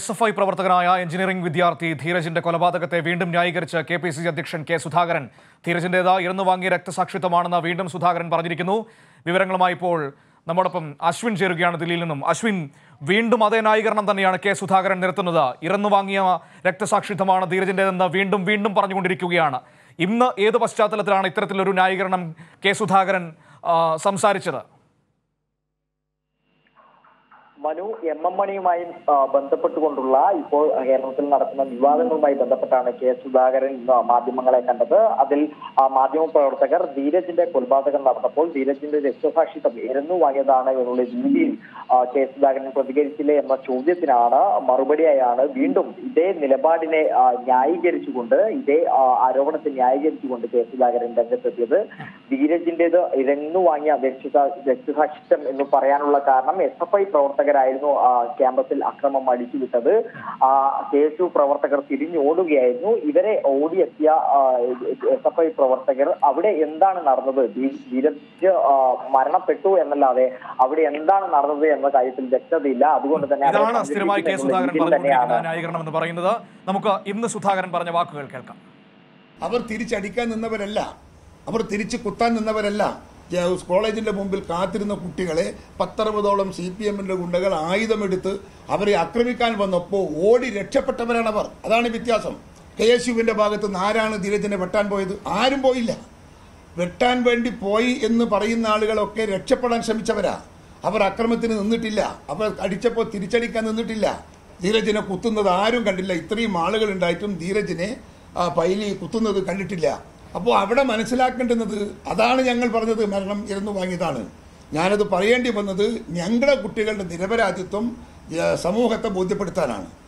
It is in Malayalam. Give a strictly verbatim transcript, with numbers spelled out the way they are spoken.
എസ് എഫ് ഐ പ്രവർത്തകനായ എഞ്ചിനീയറിംഗ് വിദ്യാർത്ഥി ധീരജിന്റെ കൊലപാതകത്തെ വീണ്ടും ന്യായീകരിച്ച് കെ പി സി സി അധ്യക്ഷൻ കെ സുധാകരൻ. ധീരജിന്റേത് ഇറന്നു വാങ്ങിയ രക്തസാക്ഷിത്വമാണെന്ന് വീണ്ടും സുധാകരൻ പറഞ്ഞിരിക്കുന്നു. വിവരങ്ങളുമായി ഇപ്പോൾ നമ്മോടൊപ്പം അശ്വിൻ ചേരുകയാണ് ദില്ലിയിൽ നിന്നും. അശ്വിൻ, വീണ്ടും അതേ ന്യായീകരണം തന്നെയാണ് കെ സുധാകരൻ നിരത്തുന്നത്. ഇറന്നു വാങ്ങിയ രക്തസാക്ഷിത്വമാണ് ധീരജിന്റേതെന്ന് വീണ്ടും വീണ്ടും പറഞ്ഞുകൊണ്ടിരിക്കുകയാണ്. ഇന്ന് ഏത് പശ്ചാത്തലത്തിലാണ് ഇത്തരത്തിലൊരു ന്യായീകരണം കെ സുധാകരൻ സംസാരിച്ചത്? മനു, എം എം മണിയുമായി ബന്ധപ്പെട്ടുകൊണ്ടുള്ള ഇപ്പോൾ കേരളത്തിൽ നടക്കുന്ന വിവാദങ്ങളുമായി ബന്ധപ്പെട്ടാണ് കെ സുധാകരൻ മാധ്യമങ്ങളെ കണ്ടത്. അതിൽ മാധ്യമ പ്രവർത്തകർ ധീരജിന്റെ കൊലപാതകം നടന്നപ്പോൾ ധീരജിന്റെ രക്തസാക്ഷിത്വം ഇരന്നു വാങ്ങിയതാണ് എന്നുള്ള രീതിയിൽ കെ സുധാകരൻ പ്രതികരിച്ചില്ലേ എന്ന ചോദ്യത്തിനാണ് മറുപടിയായാണ് വീണ്ടും ഇതേ നിലപാടിനെ ന്യായീകരിച്ചുകൊണ്ട് ഇതേ ആരോപണത്തെ ന്യായീകരിച്ചുകൊണ്ട് കെ സുധാകരൻ രംഗത്തെത്തിയത്. ധീരജിന്റേത് ഇരന്നു വാങ്ങിയ രക്തസാക്ഷിത്വം എന്ന് പറയാനുള്ള കാരണം എസ് എഫ് ഐ പ്രവർത്തകർ ായിരുന്നു ക്യാമ്പസിൽ അക്രമം അടിച്ചുവിട്ടത്. കെ എസ് യു പ്രവർത്തകർ തിരിഞ്ഞോടുകയായിരുന്നു. ഇവരെ ഓടിയെത്തിയ എസ് എഫ് ഐ പ്രവർത്തകർ അവിടെ എന്താണ് നടന്നത്, ധീരജ് മരണപ്പെട്ടു എന്നല്ലാതെ അവിടെ എന്താണ് നടന്നത് എന്ന കാര്യത്തിൽ വ്യക്തതയില്ല. അതുകൊണ്ട് തന്നെ ന്യായീകരണം എന്ന് പറയുന്നത്. നമുക്ക് ഇന്ന് സുധാകരൻ പറഞ്ഞ വാക്കുകൾ കേൾക്കാം. അവർ തിരിച്ചടിക്കാൻ നിന്നവരല്ല, അവർ തിരിച്ചു കുത്താൻ നിന്നവരല്ല. കോളേജിന്റെ മുമ്പിൽ കാത്തിരുന്ന കുട്ടികളെ പത്തറുപതോളം സി പി എമ്മിന്റെ ഗുണ്ടകൾ ആയുധമെടുത്ത് അവരെ ആക്രമിക്കാൻ വന്നപ്പോൾ ഓടി രക്ഷപ്പെട്ടവരാണ് അവർ. അതാണ് വ്യത്യാസം. കെ എസ് യുവിന്റെ ഭാഗത്ത് നിന്ന് ആരാണ് ധീരജിനെ വെട്ടാൻ പോയത്? ആരും പോയില്ല. വെട്ടാൻ വേണ്ടി പോയി എന്ന് പറയുന്ന ആളുകളൊക്കെ രക്ഷപ്പെടാൻ ശ്രമിച്ചവരാ. അവർ അക്രമത്തിന് നിന്നിട്ടില്ല. അവർ അടിച്ചപ്പോൾ തിരിച്ചടിക്കാൻ നിന്നിട്ടില്ല. ധീരജിനെ കുത്തുന്നത് ആരും കണ്ടില്ല. ഇത്രയും ആളുകൾ ഉണ്ടായിട്ടും ധീരജിനെ പൈലി കുത്തുന്നത് കണ്ടിട്ടില്ല. അപ്പോൾ അവിടെ മനസ്സിലാക്കേണ്ടുന്നത് അതാണ് ഞങ്ങൾ പറഞ്ഞത്, മരണം ഇരന്നു വാങ്ങിയതാണ്. ഞാനത് പറയേണ്ടി വന്നത് ഞങ്ങളുടെ കുട്ടികളുടെ നിരപരാധിത്വം സമൂഹത്തെ ബോധ്യപ്പെടുത്താനാണ്.